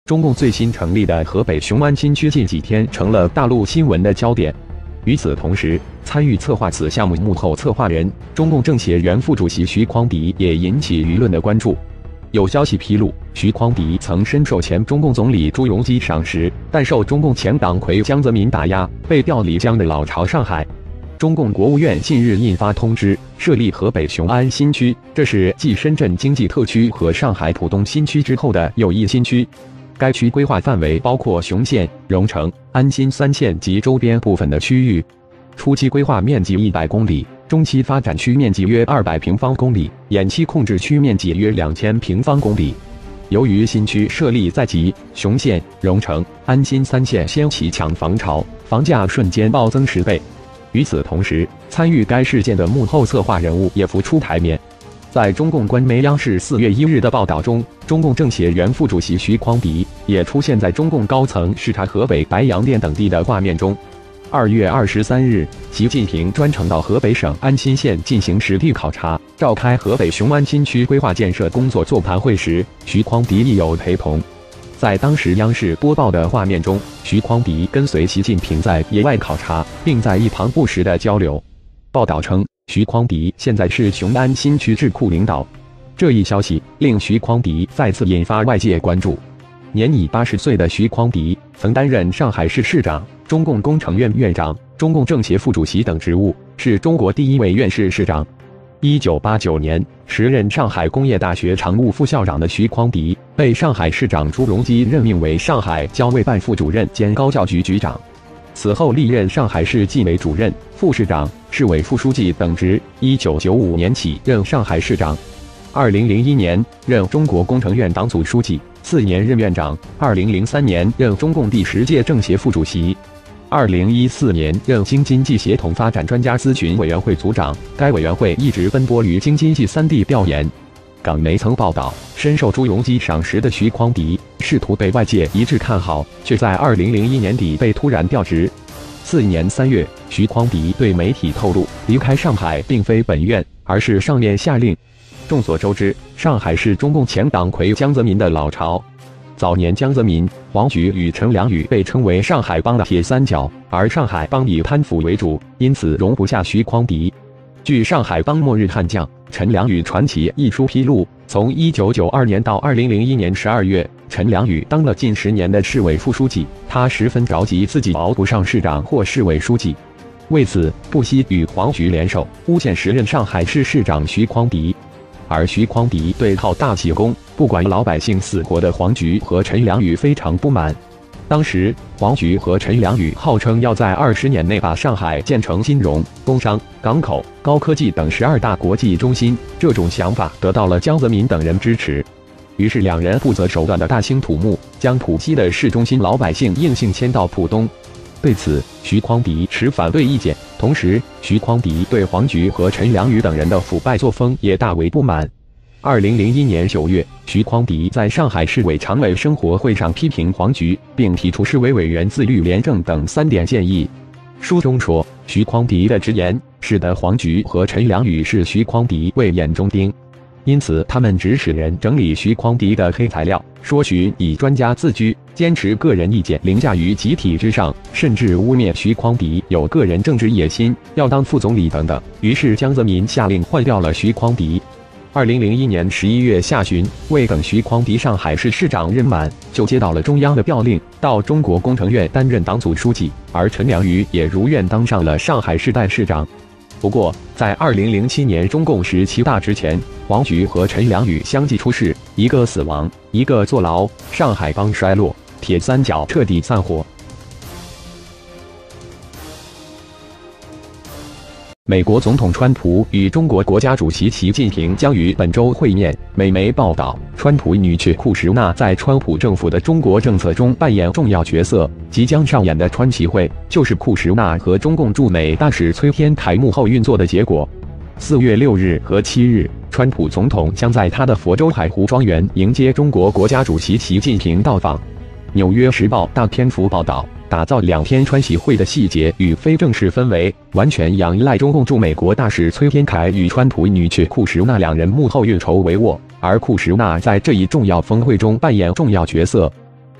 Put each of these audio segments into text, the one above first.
中共最新成立的河北雄安新区近几天成了大陆新闻的焦点。与此同时，参与策划此项目幕后策划人、中共政协原副主席徐匡迪也引起舆论的关注。有消息披露，徐匡迪曾深受前中共总理朱镕基赏识，但受中共前党魁江泽民打压，被调离江的老巢上海。中共国务院近日印发通知，设立河北雄安新区，这是继深圳经济特区和上海浦东新区之后的又一新区。该区规划范围包括雄县、荣城、安新3县及周边部分的区域。初期规划面积100公里，中期发展区面积约200平方公里，延期控制区面积约2000平方公里。由于新区设立在即，雄县、荣城、安新3县掀起抢房潮，房价瞬间暴增10倍。与此同时，参与该事件的幕后策划人物也浮出台面。在中共官媒央视4月1日的报道中，中共政协原副主席徐匡迪也出现在中共高层视察河北白洋淀等地的画面中。2月23日，习近平专程到河北省安新县进行实地考察，召开河北雄安新区规划建设工作座谈会时，徐匡迪亦有陪同。在当时央视播报的画面中，徐匡迪跟随习近平在野外考察，并在一旁不时的交流。报道称，徐匡迪现在是雄安新区智库领导。这一消息令徐匡迪再次引发外界关注。年已80岁的徐匡迪曾担任上海市市长、中共工程院院长、中共政协副主席等职务，是中国第1位院士市长。1989年，时任上海工业大学常务副校长的徐匡迪被上海市长朱镕基任命为上海教委办副主任兼高教局局长。此后历任上海市纪委主任、副市长、市委副书记等职。1995年起任上海市长，2001年任中国工程院党组书记，4年任院长，2003年任中共第10届政协副主席，2014年任京津冀协同发展专家咨询委员会组长。该委员会一直奔波于京津冀3地调研。港媒曾报道，深受朱镕基赏识的徐匡迪试图被外界一致看好，却在2001年底被突然调职。4年3月，徐匡迪对媒体透露，离开上海并非本院，而是上面下令。众所周知，上海是中共前党魁江泽民的老巢。早年江泽民、黄菊与陈良宇被称为上海帮的铁三角，而上海帮以贪腐为主，因此容不下徐匡迪。据《上海帮末日悍将：陈良宇传奇》一书披露，从1992年到2001年12月，陈良宇当了近10年的市委副书记，他十分着急自己熬不上市长或市委书记，为此不惜与黄菊联手诬陷时任上海市市长徐匡迪。而徐匡迪对好大喜功，不管老百姓死活的黄菊和陈良宇非常不满。当时，黄菊和陈良宇号称要在20年内把上海建成金融、工商、港口、高科技等12大国际中心，这种想法得到了江泽民等人支持。于是两人不择手段的大兴土木，将浦西的市中心老百姓硬性迁到浦东。对此，徐匡迪持反对意见。同时，徐匡迪对黄菊和陈良宇等人的腐败作风也大为不满。2001年9月，徐匡迪在上海市委常委生活会上批评黄菊，并提出市委委员自律廉政等3点建议。书中说，徐匡迪的直言使得黄菊和陈良宇视徐匡迪为眼中钉，因此他们指使人整理徐匡迪的黑材料，说徐以专家自居，坚持个人意见凌驾于集体之上，甚至污蔑徐匡迪有个人政治野心，要当副总理等等。于是江泽民下令换掉了徐匡迪。2001年11月下旬，未等徐匡迪上海市市长任满，就接到了中央的调令，到中国工程院担任党组书记，而陈良宇也如愿当上了上海市代市长。不过，在2007年中共17大之前，黄菊和陈良宇相继出事，一个死亡，一个坐牢，上海帮衰落，铁三角彻底散伙。美国总统川普与中国国家主席习近平将于本周会面。美媒报道，川普女婿库什纳在川普政府的中国政策中扮演重要角色。即将上演的川习会，就是库什纳和中共驻美大使崔天凯幕后运作的结果。4月6日和7日，川普总统将在他的佛州海湖庄园迎接中国国家主席习近平到访。《纽约时报》大篇幅报道，打造2天川习会的细节与非正式氛围，完全仰赖中共驻美国大使崔天凯与川普女婿库什纳2人幕后运筹帷幄，而库什纳在这一重要峰会中扮演重要角色。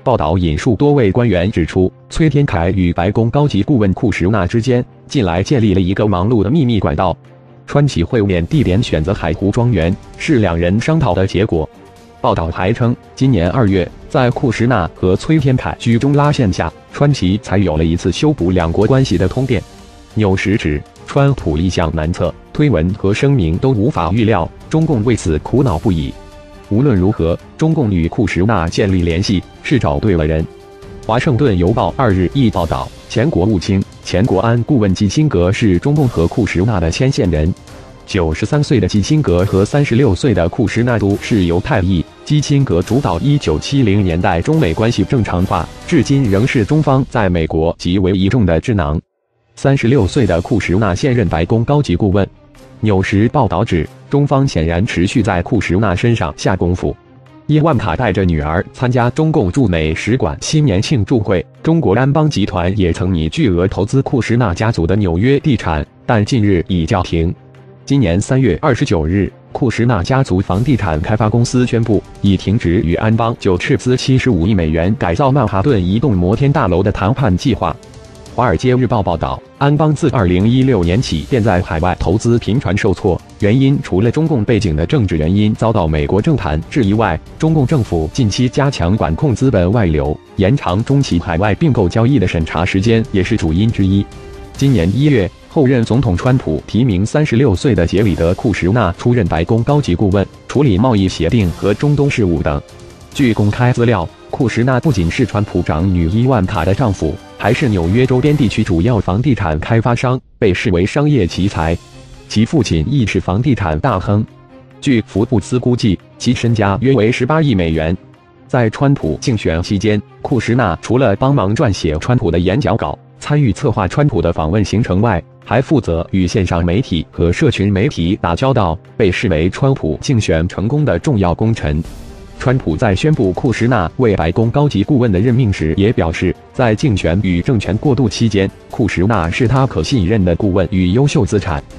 报道引述多位官员指出，崔天凯与白宫高级顾问库什纳之间近来建立了一个忙碌的秘密管道。川崎会面地点选择海湖庄园，是两人商讨的结果。报道还称，今年2月，在库什纳和崔天凯居中拉线下，川崎才有了一次修补两国关系的通电。纽时指，川普意向难测，推文和声明都无法预料，中共为此苦恼不已。无论如何，中共与库什纳建立联系是找对了人。华盛顿邮报2日亦报道，前国务卿、前国安顾问基辛格是中共和库什纳的牵线人。93岁的基辛格和36岁的库什纳都是犹太裔。基辛格主导1970年代中美关系正常化，至今仍是中方在美国极为倚重的智囊。36岁的库什纳现任白宫高级顾问。纽时报道指，中方显然持续在库什纳身上下功夫。伊万卡带着女儿参加中共驻美使馆新年庆祝会，中国安邦集团也曾拟巨额投资库什纳家族的纽约地产，但近日已叫停。今年3月29日，库什纳家族房地产开发公司宣布，已停止与安邦就斥资75亿美元改造曼哈顿一栋摩天大楼的谈判计划。华尔街日报报道，安邦自2016年起便在海外投资频传受挫，原因除了中共背景的政治原因遭到美国政坛质疑外，中共政府近期加强管控资本外流，延长中期海外并购交易的审查时间也是主因之一。今年1月，后任总统川普提名36岁的杰里德·库什纳出任白宫高级顾问，处理贸易协定和中东事务等。据公开资料，库什纳不仅是川普长女伊万卡的丈夫，还是纽约周边地区主要房地产开发商，被视为商业奇才。其父亲亦是房地产大亨。据福布斯估计，其身家约为18亿美元。在川普竞选期间，库什纳除了帮忙撰写川普的演讲稿，参与策划川普的访问行程外，还负责与线上媒体和社群媒体打交道，被视为川普竞选成功的重要功臣。川普在宣布库什纳为白宫高级顾问的任命时，也表示，在竞选与政权过渡期间，库什纳是他可信任的顾问与优秀资产。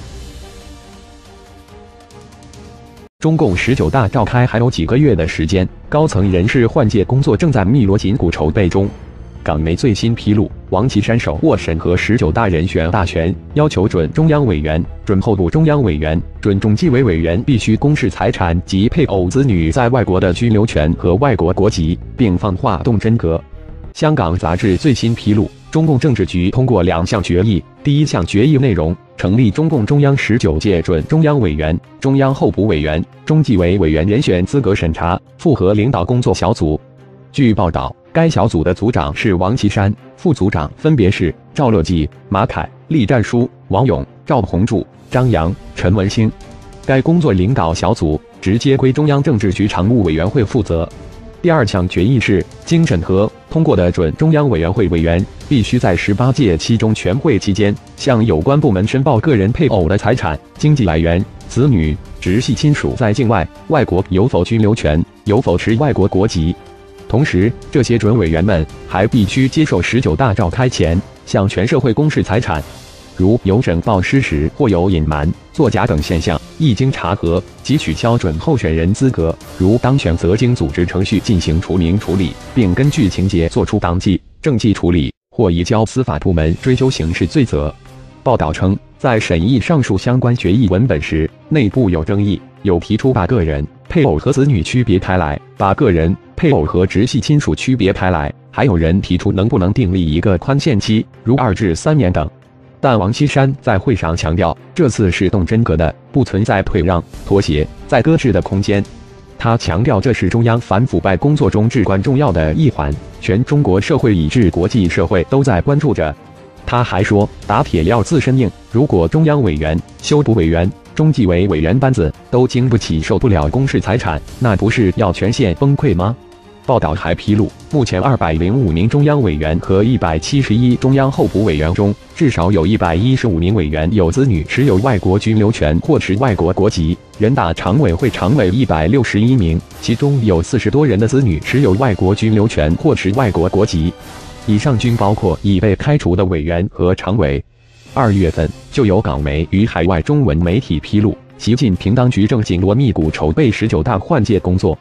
中共19大召开还有几个月的时间，高层人事换届工作正在密锣紧鼓筹备中。港媒最新披露，王岐山手握审核19大人选大权，要求准中央委员、准候补中央委员、准中纪委委员必须公示财产及配偶子女在外国的居留权和外国国籍，并放话动真格。香港杂志最新披露，中共政治局通过2项决议，第一项决议内容，成立中共中央19届准中央委员、中央候补委员、中纪委委员人选资格审查复核领导工作小组。据报道，该小组的组长是王岐山，副组长分别是赵乐际、马凯、栗战书、王勇、赵宏柱、张扬、陈文兴。该工作领导小组直接归中央政治局常务委员会负责。第2项决议是，经审核通过的准中央委员会委员必须在18届七中全会期间，向有关部门申报个人配偶的财产、经济来源、子女、直系亲属在境外、外国有否居留权、有否持外国国籍。同时，这些准委员们还必须接受19大召开前向全社会公示财产，如有申报失实或有隐瞒、作假等现象，一经查核即取消准候选人资格；如当选则经组织程序进行除名处理，并根据情节作出党纪、政纪处理，或移交司法部门追究刑事罪责。报道称，在审议上述相关决议文本时，内部有争议，有提出把个人、配偶和子女区别开来，把个人、配偶和直系亲属区别开来，还有人提出能不能订立一个宽限期，如2至3年等。但王岐山在会上强调，这次是动真格的，不存在退让、妥协、再搁置的空间。他强调，这是中央反腐败工作中至关重要的一环，全中国社会以至国际社会都在关注着。他还说，打铁要自身硬，如果中央委员、修补委员、中纪委委员班子都经不起受不了公示财产，那不是要全线崩溃吗？报道还披露，目前205名中央委员和171中央候补委员中，至少有115名委员有子女持有外国居留权或持外国国籍。人大常委会常委161名，其中有40多人的子女持有外国居留权或持外国国籍。以上均包括已被开除的委员和常委。2月份，就有港媒与海外中文媒体披露，习近平当局正紧锣密鼓筹备19大换届工作。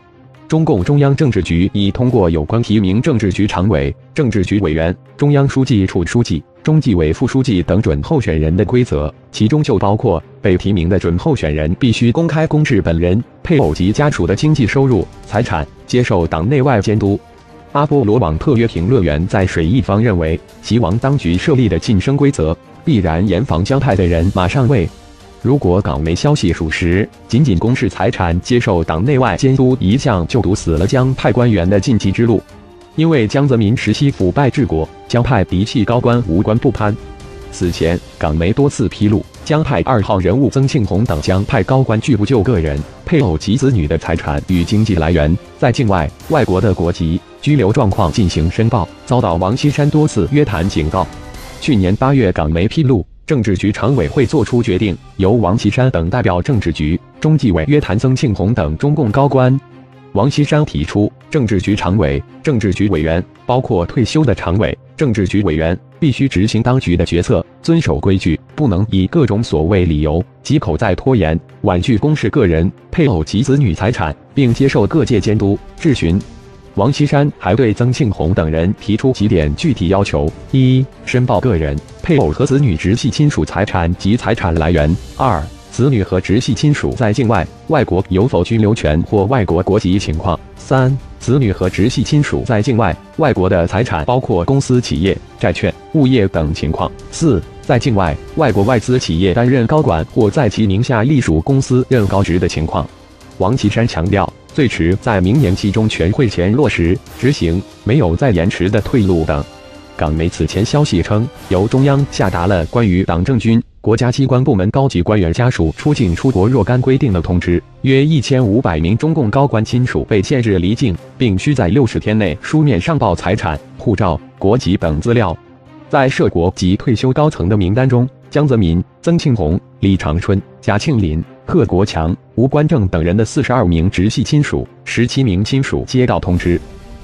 中共中央政治局已通过有关提名政治局常委、政治局委员、中央书记处书记、中纪委副书记等准候选人的规则，其中就包括被提名的准候选人必须公开公示本人、配偶及家属的经济收入、财产，接受党内外监督。阿波罗网特约评论员在水一方认为，希望当局设立的晋升规则必然严防江派的人马上位。如果港媒消息属实，仅仅公示财产、接受党内外监督一项就堵死了江派官员的晋级之路。因为江泽民时期腐败治国，江派嫡系高官无官不攀。此前，港媒多次披露，江派2号人物曾庆红等江派高官拒不就个人、配偶及子女的财产与经济来源、在境外、外国的国籍、居留状况进行申报，遭到王岐山多次约谈警告。去年8月，港媒披露，政治局常委会作出决定，由王岐山等代表政治局、中纪委约谈曾庆红等中共高官。王岐山提出，政治局常委、政治局委员，包括退休的常委、政治局委员，必须执行当局的决策，遵守规矩，不能以各种所谓理由，藉口再拖延、婉拒公示个人、配偶及子女财产，并接受各界监督、质询。王岐山还对曾庆红等人提出几点具体要求：一、申报个人、配偶和子女直系亲属财产及财产来源；二、子女和直系亲属在境外、外国有否居留权或外国国籍情况；三、子女和直系亲属在境外、外国的财产包括公司、企业、债券、物业等情况；四、在境外、外国外资企业担任高管或在其名下隶属公司任高职的情况。王岐山强调，最迟在明年期中全会前落实执行，没有再延迟的退路等。港媒此前消息称，由中央下达了关于党政军、国家机关部门高级官员家属出境出国若干规定的通知，约1500名中共高官亲属被限制离境，并需在60天内书面上报财产、护照、国籍等资料。在涉国及退休高层的名单中，江泽民、曾庆红、李长春、贾庆林、贺国强、吴官正等人的42名直系亲属、17名亲属接到通知。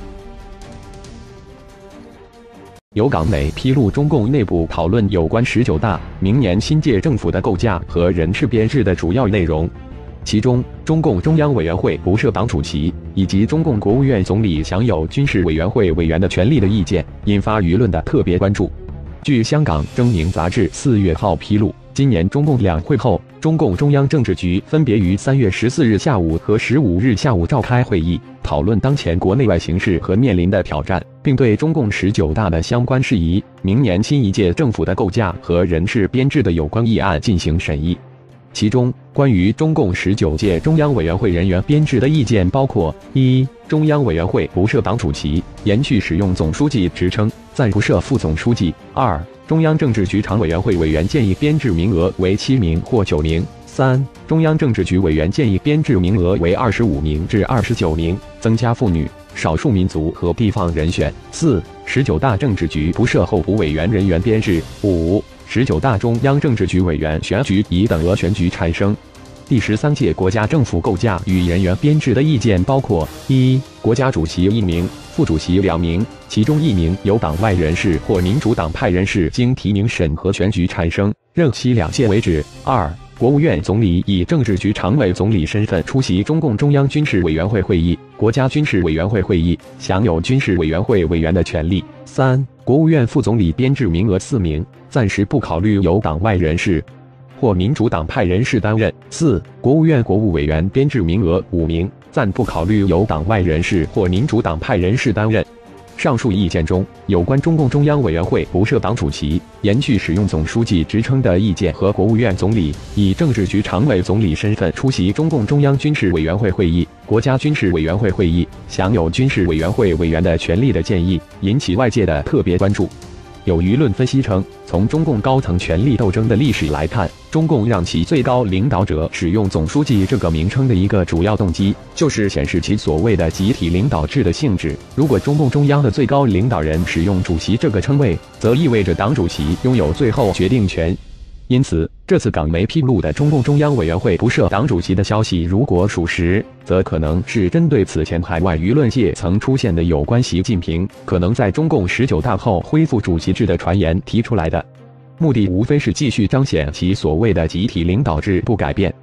有港媒披露，中共内部讨论有关19大明年新届政府的构架和人事编制的主要内容，其中中共中央委员会不设党主席以及中共国务院总理享有军事委员会委员的权利的意见，引发舆论的特别关注。据香港征明杂志4月号披露，今年中共两会后，中共中央政治局分别于3月14日下午和15日下午召开会议，讨论当前国内外形势和面临的挑战，并对中共19大的相关事宜、明年新一届政府的构架和人事编制的有关议案进行审议。其中，关于中共19届中央委员会人员编制的意见包括：一、中央委员会不设党主席，延续使用总书记职称，暂不设副总书记；二、中央政治局常委员会委员建议编制名额为7名或9名；三、中央政治局委员建议编制名额为25名至29名，增加妇女、少数民族和地方人选；四、19大政治局不设候补委员人员编制；五、19大中央政治局委员选举以等额选举产生。第13届国家政府构架与人员编制的意见包括：一、国家主席1名，副主席2名，其中1名由党外人士或民主党派人士经提名审核选举产生，任期2届为止；二、国务院总理以政治局常委总理身份出席中共中央军事委员会会议、国家军事委员会会议，享有军事委员会委员的权利；三、国务院副总理编制名额4名，暂时不考虑由党外人士或民主党派人士担任；四、国务院国务委员编制名额5名，暂不考虑由党外人士或民主党派人士担任。上述意见中，有关中共中央委员会不设党主席、延续使用总书记职称的意见和国务院总理以政治局常委总理身份出席中共中央军事委员会会议、国家军事委员会会议，享有军事委员会委员的权利的建议，引起外界的特别关注。有舆论分析称，从中共高层权力斗争的历史来看，中共让其最高领导者使用总书记这个名称的一个主要动机，就是显示其所谓的集体领导制的性质。如果中共中央的最高领导人使用主席这个称谓，则意味着党主席拥有最后决定权。因此，这次港媒披露的中共中央委员会不设党主席的消息，如果属实，则可能是针对此前海外舆论界曾出现的有关习近平可能在中共19大后恢复主席制的传言提出来的，目的无非是继续彰显其所谓的集体领导制不改变。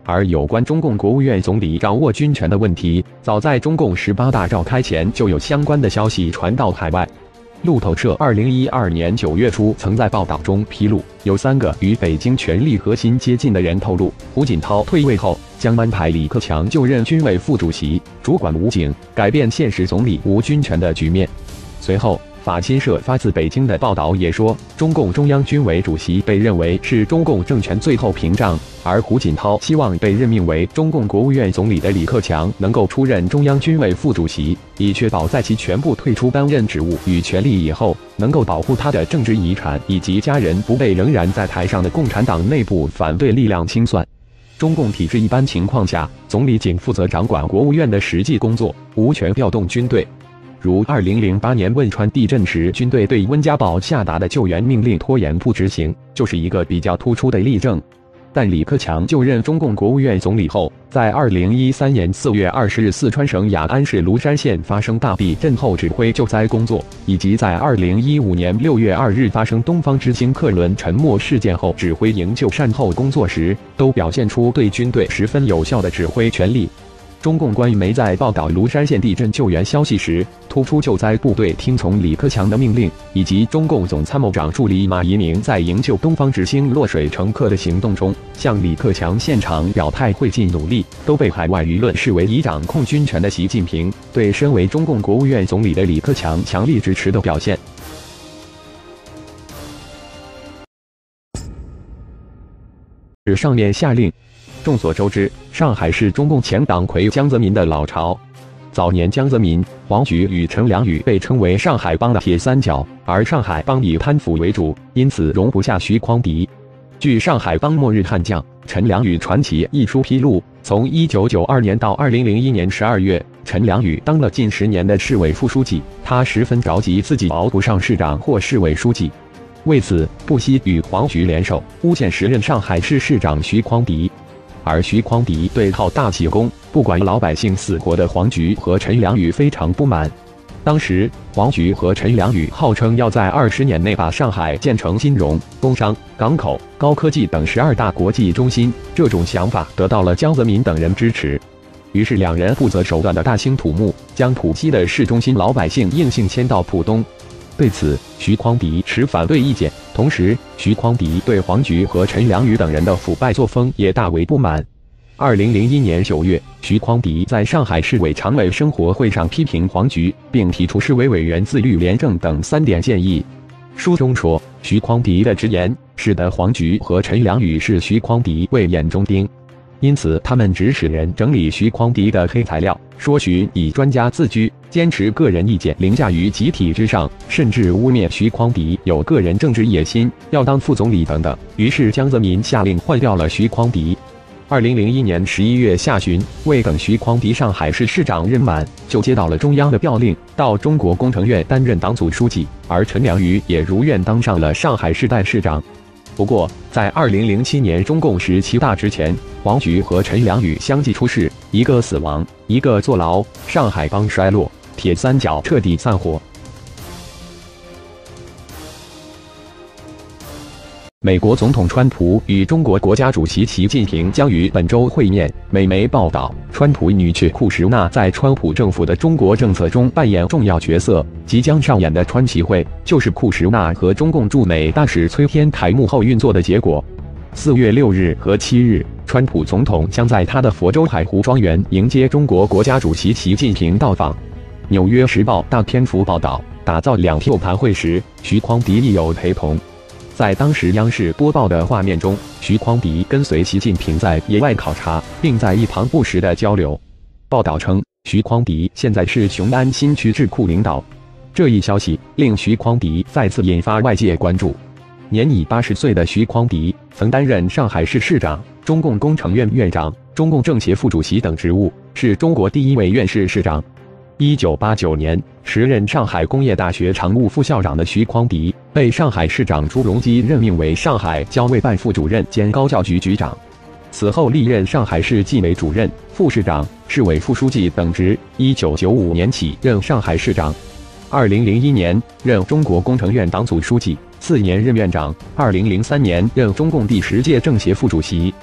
而有关中共国务院总理掌握军权的问题，早在中共18大召开前就有相关的消息传到海外。路透社2012年9月初曾在报道中披露，有3个与北京权力核心接近的人透露，胡锦涛退位后将安排李克强就任军委副主席，主管武警，改变现实总理无军权的局面。随后，法新社发自北京的报道也说，中共中央军委主席被认为是中共政权最后屏障，而胡锦涛希望被任命为中共国务院总理的李克强能够出任中央军委副主席，以确保在其全部退出担任职务与权力以后，能够保护他的政治遗产以及家人不被仍然在台上的共产党内部反对力量清算。中共体制一般情况下，总理仅负责掌管国务院的实际工作，无权调动军队。如2008年汶川地震时，军队对温家宝下达的救援命令拖延不执行，就是一个比较突出的例证。但李克强就任中共国务院总理后，在2013年4月20日四川省雅安市芦山县发生大地震后指挥救灾工作，以及在2015年6月2日发生东方之星客轮沉没事件后指挥营救善后工作时，都表现出对军队十分有效的指挥权力。中共官媒在报道芦山县地震救援消息时，突出救灾部队听从李克强的命令，以及中共总参谋长助理马宜宁在营救东方之星落水乘客的行动中向李克强现场表态会尽努力，都被海外舆论视为以掌控军权的习近平对身为中共国务院总理的李克强强力支持的表现。上面下令。众所周知，上海是中共前党魁江泽民的老巢。早年江泽民、黄菊与陈良宇被称为上海帮的铁三角，而上海帮以贪腐为主，因此容不下徐匡迪。据《上海帮末日悍将陈良宇传奇》一书披露，从1992年到2001年12月，陈良宇当了近10年的市委副书记，他十分着急自己熬不上市长或市委书记，为此不惜与黄菊联手诬陷时任上海市市长徐匡迪。而徐匡迪对好大喜功，不管老百姓死活的黄菊和陈良宇非常不满。当时，黄菊和陈良宇号称要在20年内把上海建成金融、工商、港口、高科技等12大国际中心，这种想法得到了江泽民等人支持。于是两人不择手段的大兴土木，将浦西的市中心老百姓硬性迁到浦东。对此，徐匡迪持反对意见。同时，徐匡迪对黄菊和陈良宇等人的腐败作风也大为不满。2001年9月，徐匡迪在上海市委常委生活会上批评黄菊，并提出市委委员自律廉政等3点建议。书中说，徐匡迪的直言使得黄菊和陈良宇视徐匡迪为眼中钉，因此他们指使人整理徐匡迪的黑材料，说徐以专家自居，坚持个人意见凌驾于集体之上，甚至污蔑徐匡迪有个人政治野心，要当副总理等等。于是江泽民下令换掉了徐匡迪。2001年11月下旬，未等徐匡迪上海市市长任满，就接到了中央的调令，到中国工程院担任党组书记，而陈良宇也如愿当上了上海市代市长。不过，在2007年中共17大之前，黄菊和陈良宇相继出事，一个死亡，一个坐牢，上海帮衰落，铁三角彻底散伙。美国总统川普与中国国家主席习近平将于本周会面。美媒报道，川普女婿库什纳在川普政府的中国政策中扮演重要角色。即将上演的川习会，就是库什纳和中共驻美大使崔天凯幕后运作的结果。4月6日和7日，川普总统将在他的佛州海湖庄园迎接中国国家主席习近平到访。纽约时报大篇幅报道，打造2天盘会时，徐匡迪亦有陪同。在当时央视播报的画面中，徐匡迪跟随习近平在野外考察，并在一旁不时的交流。报道称，徐匡迪现在是雄安新区智库领导。这一消息令徐匡迪再次引发外界关注。年已80岁的徐匡迪曾担任上海市市长、中共工程院院长、中共政协副主席等职务，是中国第1位院士市长。1989年，时任上海工业大学常务副校长的徐匡迪被上海市长朱镕基任命为上海教委办副主任兼高教局局长，此后历任上海市纪委主任、副市长、市委副书记等职。1995年起任上海市长，2001年任中国工程院党组书记，4年任院长，2003年任中共第10届政协副主席。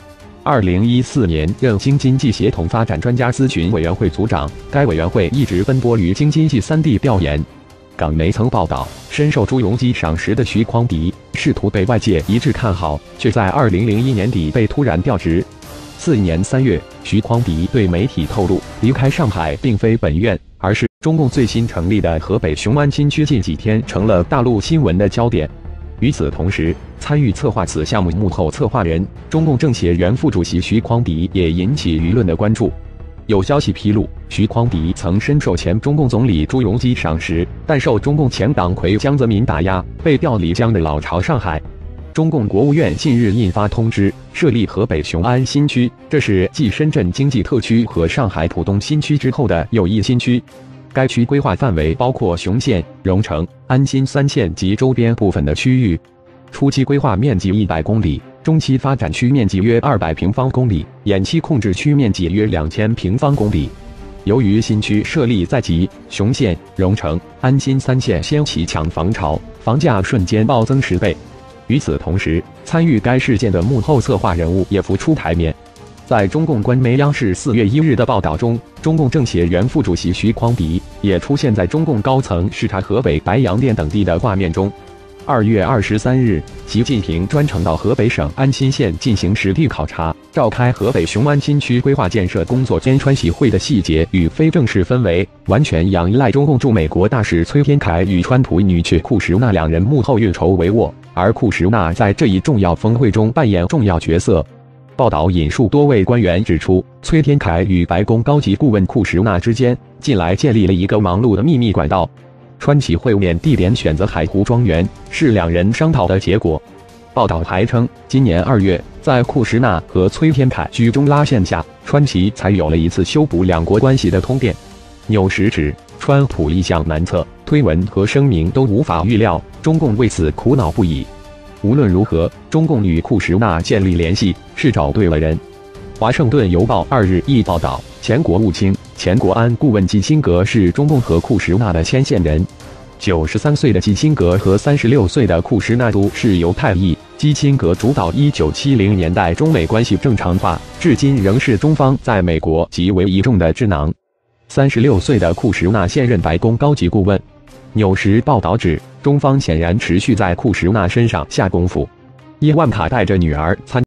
2014年任京津冀协同发展专家咨询委员会组长，该委员会一直分拨于京津冀3地调研。港媒曾报道，深受朱镕基赏识的徐匡迪，试图被外界一致看好，却在2001年底被突然调职。次年3月，徐匡迪对媒体透露，离开上海并非本院，而是中共最新成立的河北雄安新区，近几天成了大陆新闻的焦点。与此同时，参与策划此项目幕后策划人、中共政协原副主席徐匡迪也引起舆论的关注。有消息披露，徐匡迪曾深受前中共总理朱镕基赏识，但受中共前党魁江泽民打压，被调离江的老巢上海。中共国务院近日印发通知，设立河北雄安新区，这是继深圳经济特区和上海浦东新区之后的又一新区。该区规划范围包括雄县、荣成、安新3县及周边部分的区域。初期规划面积100公里，中期发展区面积约200平方公里，延期控制区面积约2000平方公里。由于新区设立在即，雄县、荣成、安新3县掀起抢房潮，房价瞬间暴增10倍。与此同时，参与该事件的幕后策划人物也浮出台面。在中共官媒央视4月1日的报道中，中共政协原副主席徐匡迪也出现在中共高层视察河北白洋淀等地的画面中。2月23日，习近平专程到河北省安新县进行实地考察，召开河北雄安新区规划建设工作监川协会的细节与非正式氛围，完全仰赖中共驻美国大使崔天凯与川普女婿库什纳两人幕后运筹帷幄，而库什纳在这一重要峰会中扮演重要角色。报道引述多位官员指出，崔天凯与白宫高级顾问库什纳之间近来建立了一个忙碌的秘密管道。川协会面地点选择海湖庄园，是两人商讨的结果。报道还称，今年2月，在库什纳和崔天凯居中拉线下，川协才有了一次修补两国关系的通电。纽时指，川普意向难测，推文和声明都无法预料，中共为此苦恼不已。无论如何，中共与库什纳建立联系是找对了人。华盛顿邮报2日亦报道，前国务卿、前国安顾问基辛格是中共和库什纳的牵线人。93岁的基辛格和36岁的库什纳都是犹太裔。基辛格主导1970年代中美关系正常化，至今仍是中方在美国极为倚重的智囊。36岁的库什纳现任白宫高级顾问。纽时报道指，中方显然持续在库什纳身上下功夫。伊万卡带着女儿参